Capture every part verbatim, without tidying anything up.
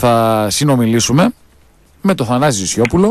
θα συνομιλήσουμε με τον Θανάση Ζησιόπουλο,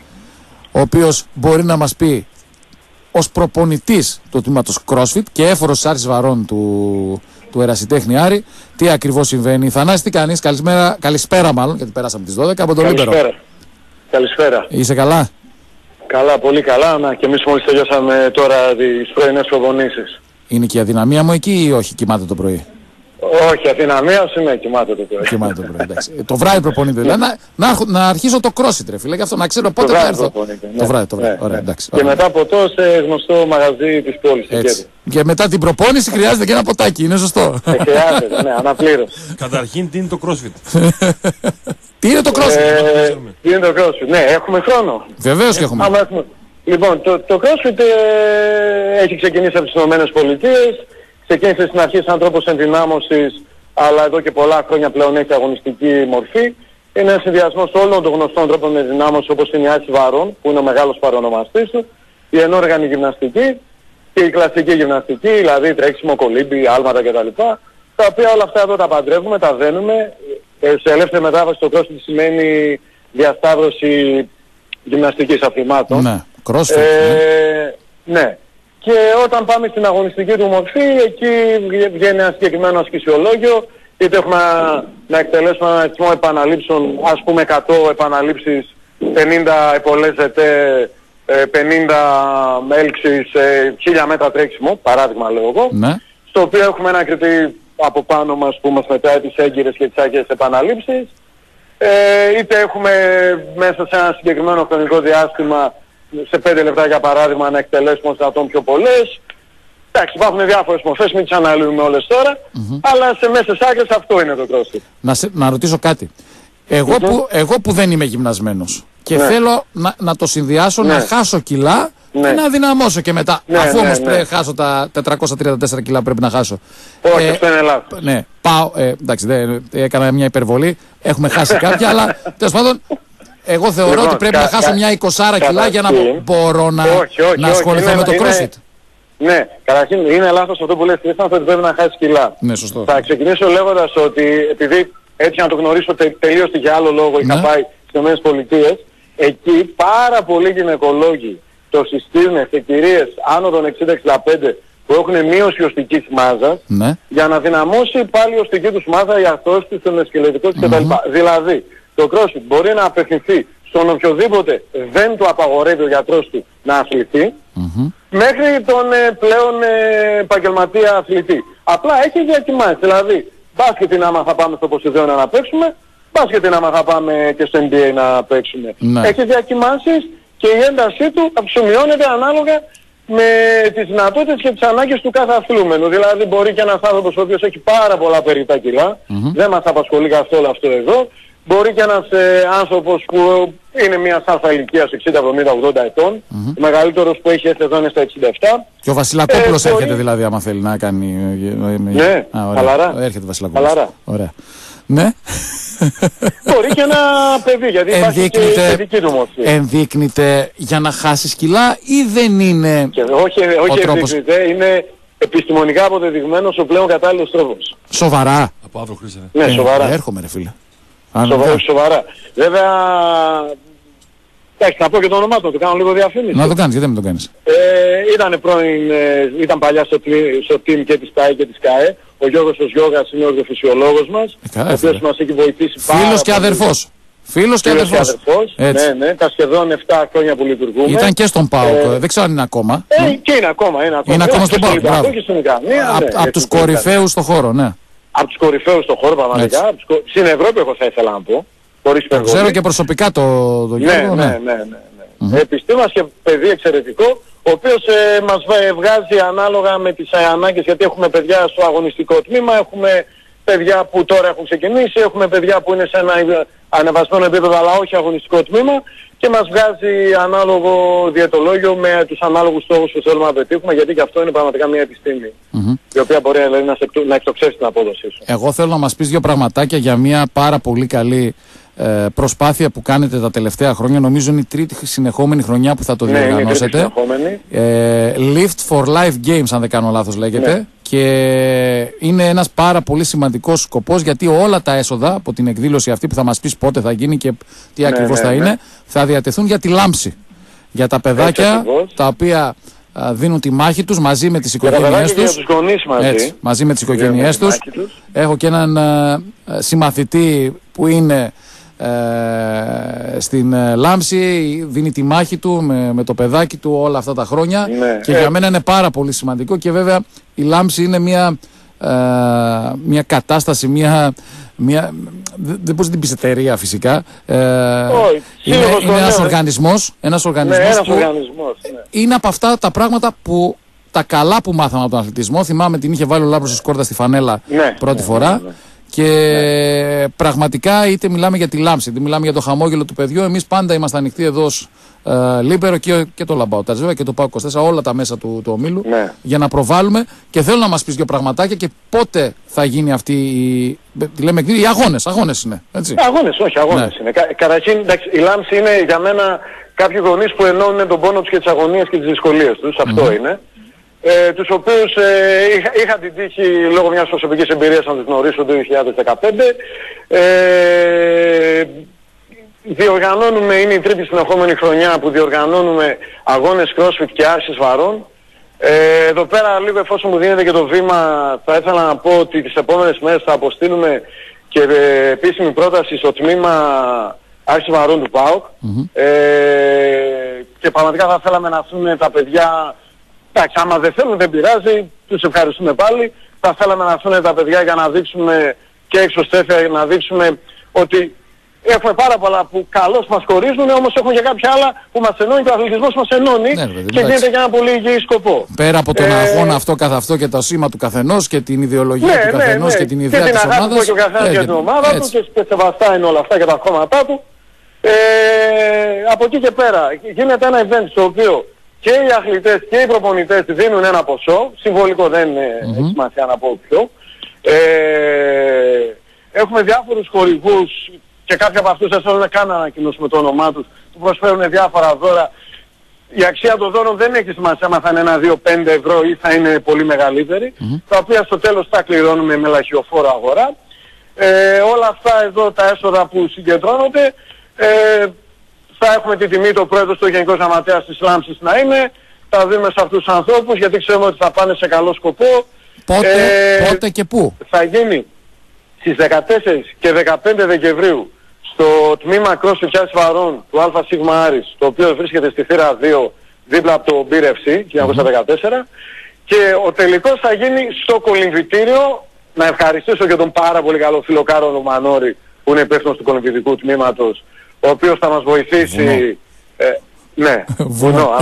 ο οποίος μπορεί να μας πει ως προπονητής του τμήματος CrossFit και έφορος Άρης Βαρών του, του Ερασιτέχνη Άρη, τι ακριβώς συμβαίνει. Θανάση, τι κάνεις? Καλησπέρα, καλησπέρα μάλλον, γιατί πέρασαμε τις δώδεκα από το Λίμπερο. Καλησπέρα. Καλησπέρα. Είσαι καλά? Καλά, πολύ καλά. Να, και εμείς μόλις τελειώσαμε τώρα τις πρωινές προπονήσεις. Είναι και η αδυναμία μου εκεί ή όχι, κοιμάται το πρωί? Όχι, αδυναμία σου είναι, κοιμάται το πρωί. Κοιμάται το πρωί, εντάξει. Το βράδυ προπονείται. Δηλαδή, να, να, να αρχίσω το CrossFit, ρε φίλε, γι' αυτό να ξέρω πότε θα έρθω. Ναι. Το βράδυ, το βράδυ. Ναι, Ωραία, ναι. εντάξει. Και μετά από το σε γνωστό μαγαζί της πόλης. Έτσι. Και μετά την προπόνηση χρειάζεται και ένα ποτάκι, είναι σωστό? Ε, χρειάζεται, ναι, αναπλήρωση. Καταρχήν, τι είναι το CrossFit? Τι είναι το CrossFit? Ε, τι είναι το CrossFit? Ναι, έχουμε χρόνο. Βεβαίως και έχουμε. Άμα έχουμε. Λοιπόν, το, το CrossFit ε, έχει ξεκινήσει από τις Ηνωμένες Πολιτείες. Ξεκίνησε στην αρχή σαν τρόπος ενδυνάμωσης, αλλά εδώ και πολλά χρόνια πλέον έχει αγωνιστική μορφή. Είναι ένας συνδυασμός όλων των γνωστών τρόπων ενδυνάμωσης, όπως είναι η Άρης Βαρών, που είναι ο μεγάλος παρονομαστής του, η ενόργανη γυμναστική και η κλασική γυμναστική, δηλαδή τρέξιμο, κολύμπι, άλματα κτλ. Τα οποία όλα αυτά εδώ τα παντρεύουμε, τα δένουμε. Ε, σε ελεύθερη μετάβαση το CrossFit σημαίνει διασταύρωση γυμναστικής αθλημάτων. Ναι, CrossFit. Ε, ναι. ναι. Και όταν πάμε στην αγωνιστική του μορφή, εκεί βγαίνει ένα συγκεκριμένο ασκησιολόγιο, είτε έχουμε να εκτελέσουμε ένα αριθμό επαναλήψεων, ας πούμε εκατό επαναλήψεις, πενήντα επολές ζετέ, πενήντα έλξεις, χίλια μέτρα τρέξιμο, παράδειγμα λέω εγώ, Ναι. στο οποίο έχουμε ένα κριτή από πάνω μας που μας μετράει τις έγκυρες και τις άκυρες επαναλήψεις, ε, είτε έχουμε μέσα σε ένα συγκεκριμένο χρονικό διάστημα σε πέντε λεπτά για παράδειγμα να εκτελέσουμε ως δυνατόν πιο πολλές. Εντάξει, υπάρχουν διάφορες μορφές, μην τις αναλύουμε όλες τώρα, Mm-hmm. αλλά σε μέσες άκρες αυτό είναι το CrossFit. Να, σε, να ρωτήσω κάτι. Εγώ, Mm-hmm. που, εγώ που δεν είμαι γυμνασμένος και Ναι. θέλω να, να το συνδυάσω, Ναι. να χάσω κιλά Ναι. και να δυναμώσω και μετά. Ναι, Αφού ναι, όμως ναι. πρέπει να χάσω τα τετρακόσια τριάντα τέσσερα κιλά που πρέπει να χάσω. Όχι, Ε, αυτό είναι λάθος. Ναι, πάω, ε, εντάξει, δεν, έκανα μια υπερβολή, έχουμε χάσει κάποια, αλλά τέλος πάντων, εγώ θεωρώ Λοιπόν, ότι πρέπει κα- να χάσω κα- μια εικοσάρα κιλά για να καταρχήν- μπο- μπορώ να, Όχι, όχι, να όχι, ασχοληθώ είναι- με το είναι- CrossFit. Ναι, καταρχήν είναι λάθος αυτό που λες, Τристάν, ότι πρέπει να χάσει κιλά. Ναι, σωστό. Θα ξεκινήσω λέγοντας ότι επειδή έτσι να το γνωρίσω τε, τελείως και για άλλο λόγο, είχα Ναι. πάει στις ΗΠΑ, εκεί πάρα πολλοί γυναικολόγοι το συστήνουν σε κυρίες άνω των εξήντα εξήντα πέντε που έχουν μείωση οστικής μάζας, Ναι. για να δυναμώσει πάλι η οστική τους μάζα, η αρθρώσεις τους, το σκελετικό τους κτλ. Δηλαδή, το CrossFit μπορεί να απευθυνθεί στον οποιοδήποτε δεν του απαγορεύει ο γιατρός του να αθληθεί, Mm-hmm. μέχρι τον ε, πλέον ε, επαγγελματία αθλητή. Απλά έχει διακυμάνσεις. Δηλαδή, μπάσκετ είναι άμα θα πάμε στο Ποσειδώνα να παίξουμε, μπάσκετ είναι άμα θα πάμε και στο N B A να παίξουμε. Ναι. Έχει διακυμάνσεις και η έντασή του αυξομειώνεται ανάλογα με τις δυνατότητες και τις ανάγκες του κάθε αθλούμενου. Δηλαδή μπορεί και ένας άνθρωπος ο οποίος έχει πάρα πολλά περιττά κιλά, Mm-hmm. δεν μας απασχολεί καθόλου αυτό εδώ, μπορεί και ένας ε, άνθρωπος που είναι μια αλφα ηλικίας εξήντα, εβδομήντα, ογδόντα ετών, Mm-hmm. ο μεγαλύτερος που έχει έρθει εδώ είναι στα εξήντα επτά. Και ο Βασιλακόπουλος Ε, έρχεται μπορεί- δηλαδή, άμα θέλει να κάνει. Ναι, Α, ωραία. χαλαρά. Έρχεται ο Βασιλακόπουλος. Χαλαρά. Ωραία. Ναι. Μπορεί και ένα παιδί, γιατί υπάρχει και η Ενδείκνυται, παιδική του μορφή. ενδείκνυται για να χάσεις κιλά ή δεν είναι Και όχι, όχι τρόπος- ενδείκνυται, είναι επιστημονικά αποδεδειγμένος ο πλέον κατάλληλος τρόπος. σοβαρά? Από αύριο χρήσε. Ναι, Ε, σοβαρά. Έρχομαι ρε φίλε. Αν Σοβα- δεν- Σοβαρά. Βέβαια, εντάξει, να πω και το όνομά του, το κάνω λίγο διαφήμιση. Να το κάνεις, γιατί δεν το κάνεις? Ε, ήταν πρώην, ε, ήταν παλιά στο, τλι- στο team και της ΤΑΕ και της ΚΑΕ. Ο Γιώργος ο Γιώργας είναι ο οργοφυσιολόγος μας, Ε, καλά, ο οποίος φίλε. μας έχει βοηθήσει πάρα Φίλος και πολύ. αδερφός. Φίλος και Φίλος και αδερφός. αδερφός. Έτσι. Ναι, ναι, τα σχεδόν επτά χρόνια που λειτουργούμε. Ήταν και στον ΠΑΟΚ, Ε, δεν ξέρω αν είναι ακόμα. Ε, και είναι ακόμα, είναι ακόμα. Είναι ακόμα Και στον στο ΠΑΟΚ, Ολυμπιακό μπράβο. και στην Ικανία, Από ναι, τους έτσι, στην κορυφαίους στον χώρο, ναι. Από τους κορυφαίους στον χώρο Έτσι. πραγματικά. από τους κο- Στην Ευρώπη εγώ θα ήθελα να πω. Χωρίς Το υπερβολή. ξέρω και προσωπικά το, το Ναι, Γιώργο. ναι, ναι, ναι, ναι. Mm-hmm. Επιστήμας και παιδί εξαιρετικό, ο οποίος ε, μας βα- βγάζει ανάλογα με τις ε, ανάγκες, γιατί έχουμε παιδιά στο αγωνιστικό τμήμα, έχουμε παιδιά που τώρα έχουν ξεκινήσει, έχουμε παιδιά που είναι σε ένα ε, ανεβασμένο επίπεδο αλλά όχι αγωνιστικό τμήμα και μας βγάζει ανάλογο διαιτολόγιο με τους ανάλογους στόχους που θέλουμε να πετύχουμε, γιατί και αυτό είναι πραγματικά μια επιστήμη, Mm-hmm. η οποία μπορεί δηλαδή, να, σε, να εκτοξεύσει την απόδοσή σου. Εγώ θέλω να μας πεις δύο πραγματάκια για μια πάρα πολύ καλή ε, προσπάθεια που κάνετε τα τελευταία χρόνια. Νομίζω είναι η τρίτη συνεχόμενη χρονιά που θα το ναι, διοργανώσετε. Ε, Lift for Life Games, αν δεν κάνω λάθος λέγεται. Ναι. Και είναι ένας πάρα πολύ σημαντικός σκοπός, γιατί όλα τα έσοδα από την εκδήλωση αυτή που θα μας πεις πότε θα γίνει και τι ακριβώς ναι, ναι, θα ναι. είναι, θα διατεθούν για τη λάμψη. Για τα παιδάκια τα οποία α, δίνουν τη μάχη τους μαζί με τις οικογένειές τους. Για τους γονείς μαζί. Έτσι, μαζί με τις οικογένειές τους. τους. Έχω και έναν α, συμμαθητή που είναι ε, στην ε, Λάμψη, δίνει τη μάχη του με, με το παιδάκι του όλα αυτά τα χρόνια. Ναι. Και ε, για μένα είναι πάρα πολύ σημαντικό. Και βέβαια η Λάμψη είναι μια, ε, μια κατάσταση, μια... Μια, δεν μπορεί να την πεις εταιρεία φυσικά. Ε, Όχι, είναι είναι ένας ναι. οργανισμός, ένας οργανισμός, ναι, ένας που οργανισμός ναι. είναι από αυτά τα πράγματα που τα καλά που μάθαμε από τον αθλητισμό. Θυμάμαι την είχε βάλει ο Λάμπρος της Κόρτας στη φανέλα ναι, πρώτη ναι, φορά. ναι, ναι. Και ναι. πραγματικά είτε μιλάμε για τη Λάμψη, είτε μιλάμε για το χαμόγελο του παιδιού. Εμείς πάντα είμαστε ανοιχτοί εδώ ως ε, Λίμπερο και, και το Λαμπάουτας βέβαια και το ΠΑΟΚ είκοσι τέσσερα, όλα τα μέσα του, του ομίλου ναι. για να προβάλλουμε. Και θέλω να μας πεις δύο πραγματάκια και πότε θα γίνει αυτή η. Τη λέμε οι αγώνες, αγώνες είναι. Έτσι. Αγώνες, όχι, αγώνες ναι. είναι. Κα, καταρχήν, εντάξει, η Λάμψη είναι για μένα κάποιοι γονείς που ενώνουν τον πόνο τους και τις αγωνίες και τις δυσκολίες τους. Mm-hmm. Αυτό είναι. Ε, τους οποίους ε, είχα, είχα την τύχη λόγω μιας προσωπικής εμπειρίας να τους γνωρίσω το δύο χιλιάδες δεκαπέντε. Ε, διοργανώνουμε, είναι η τρίτη συνεχόμενη χρονιά που διοργανώνουμε αγώνες CrossFit και άρσης βαρών. Ε, εδώ πέρα λίγο εφόσον μου δίνεται και το βήμα, θα ήθελα να πω ότι τις επόμενες μέρες θα αποστείλουμε και ε, επίσημη πρόταση στο τμήμα άρσης βαρών του ΠΑΟΚ. Mm-hmm. Ε, και πραγματικά θα θέλαμε να αφήνουμε τα παιδιά. Εντάξει, άμα δεν θέλουν δεν πειράζει, τους ευχαριστούμε πάλι. Θα θέλαμε να αφήνουν τα παιδιά για να δείξουμε και έξω στέφια, να δείξουμε ότι έχουμε πάρα πολλά που καλώς μας χωρίζουν, όμως έχουμε και κάποια άλλα που μας ενώνει και ο αθλητισμός μας ενώνει ναι, και γίνεται για ένα πολύ υγιή σκοπό. Πέρα από τον ε... αγώνα αυτό καθ' αυτό και το σήμα του καθενός και την ιδεολογία ναι, του καθενός ναι, ναι. και την ιδέα και της την ομάδας. Και ο καθένας ε, για την ομάδα έτσι. του και σεβαστά είναι όλα αυτά και τα κόμματά του. Ε, από εκεί και πέρα γίνεται ένα event στο οποίο και οι αθλητές και οι προπονητές δίνουν ένα ποσό, συμβολικό δεν mm-hmm. έχει σημασία να πω ποιο. Ε, έχουμε διάφορους χορηγούς και κάποιοι από αυτούς δεν θέλουν καν να ανακοινώσουμε το όνομά τους, που προσφέρουν διάφορα δώρα. Η αξία των δώρων δεν έχει σημασία αν θα είναι ένα, δύο, πέντε ευρώ ή θα είναι πολύ μεγαλύτερη, mm-hmm. τα οποία στο τέλος τα κληρώνουμε με λαχιοφόρο αγορά. Ε, όλα αυτά εδώ τα έσοδα που συγκεντρώνονται, ε, θα έχουμε τη τιμή το πρόεδρος του Γενικός Γραμματέας της Λάμψης να είναι, θα δούμε σε αυτούς τους ανθρώπους γιατί ξέρουμε ότι θα πάνε σε καλό σκοπό. Πότε, ε, πότε και πού? Θα γίνει στις δεκατέσσερις και δεκαπέντε Δεκεμβρίου στο τμήμα CrossFit Άρης Βαρών του ΑΣ Άρης, το οποίο βρίσκεται στη θύρα δύο δίπλα από το Beer εφ σι χίλια εννιακόσια δεκατέσσερα mm-hmm. και ο τελικός θα γίνει στο κολυμβητήριο. Να ευχαριστήσω και τον πάρα πολύ καλό φίλο Κάρολο Μανώρη που είναι υπεύθυνος του κολυμβητικού τμήματος, ο οποίος θα μας βοηθήσει. Ε, ναι, βουνό,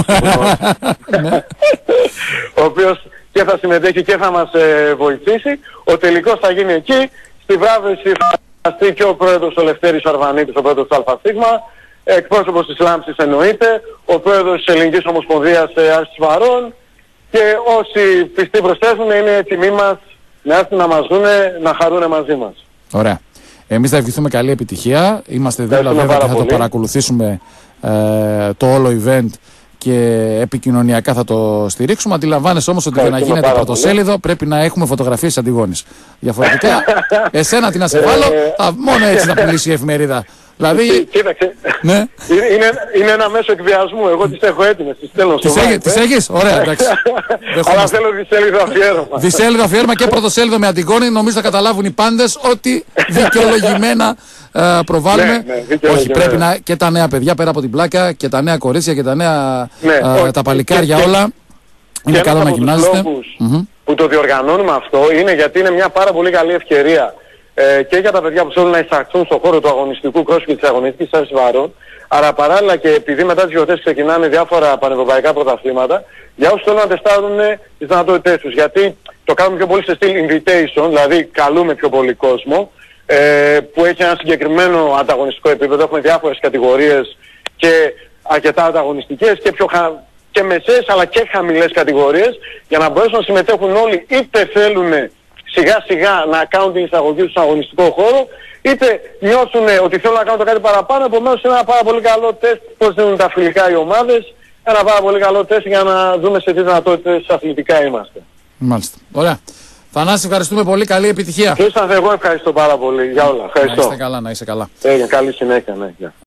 ο οποίος και θα συμμετέχει και θα μας ε, βοηθήσει. Ο τελικός θα γίνει εκεί. Στη βράβευση θα στεί και ο πρόεδρος ο Λευτέρης Αρβανίτης, ο πρόεδρος του ΑΣ, εκπρόσωπος της Λάμψης εννοείται, ο πρόεδρος της Ελληνικής Ομοσπονδίας ε, Άρσης Βαρών και όσοι πιστοί προσθέσουν είναι τιμή μας να έρθουν να μας δούνε, να χαρούνε μαζί μας. Ωραία. Εμείς θα ευχηθούμε καλή επιτυχία. Είμαστε δίπλα βέβαια και θα πολύ. το παρακολουθήσουμε ε, το όλο event και επικοινωνιακά θα το στηρίξουμε. Αντιλαμβάνεσαι όμως ότι για να γίνεται πρωτοσέλιδο πρέπει να έχουμε φωτογραφίες Αντιγόνης. Διαφορετικά, εσένα τι να σε βάλω, θα, μόνο έτσι θα πουλήσει η εφημερίδα. Δηλαδή... Κοίταξε, ναι. είναι, είναι ένα μέσο εκβιασμού, εγώ τις έχω έτοιμες, τις στέλνω στο Τις, τις έχεις, ωραία, εντάξει. Αλλά θέλω δισέλιδο αφιέρωμα. Δισέλιδο αφιέρωμα και πρωτοσέλιδο με Αντιγόνη, νομίζω θα καταλάβουν οι πάντες ότι δικαιολογημένα uh, προβάλλουμε. Ναι, ναι, όχι, πρέπει να και τα νέα παιδιά πέρα από την πλάκα και τα νέα κορίτσια και τα νέα ναι, uh, όχι, τα παλικάρια και, όλα. Και είναι καλό να γυμνάζεστε. Mm-hmm. Που το διοργανώνουμε αυτό είναι γιατί είναι μια πάρα πολύ καλή ευκαιρία ε, και για τα παιδιά που θέλουν να εισαχθούν στον χώρο του αγωνιστικού CrossFit και της αγωνιστικής Άρσης Βαρών, αλλά παράλληλα και επειδή μετά τις γιορτές ξεκινάνε διάφορα πανευρωπαϊκά πρωταθλήματα, για όσους θέλουν να τεστάρουν τις δυνατότητές τους. Γιατί το κάνουμε πιο πολύ σε στυλ invitation, δηλαδή καλούμε πιο πολύ κόσμο, ε, που έχει ένα συγκεκριμένο ανταγωνιστικό επίπεδο. Έχουμε διάφορες κατηγορίες και αρκετά ανταγωνιστικές και πιο χα... και μεσαίες αλλά και χαμηλές κατηγορίες, για να μπορέσουν να συμμετέχουν όλοι είτε θέλουν σιγά σιγά να κάνουν την εισαγωγή τους στον αγωνιστικό χώρο, είτε νιώσουν ότι θέλουν να κάνουν το κάτι παραπάνω, επομένως είναι ένα πάρα πολύ καλό τεστ πώς δίνουν τα φιλικά οι ομάδες, ένα πάρα πολύ καλό τεστ για να δούμε σε τι δυνατότητες αθλητικά είμαστε. Μάλιστα. Ωραία. Θανάση, ευχαριστούμε πολύ. Καλή επιτυχία. Χρήστο, εγώ ευχαριστώ πάρα πολύ για όλα. Ευχαριστώ. Να είστε καλά, να είστε καλά. Έγινε, καλή συνέχεια, ναι.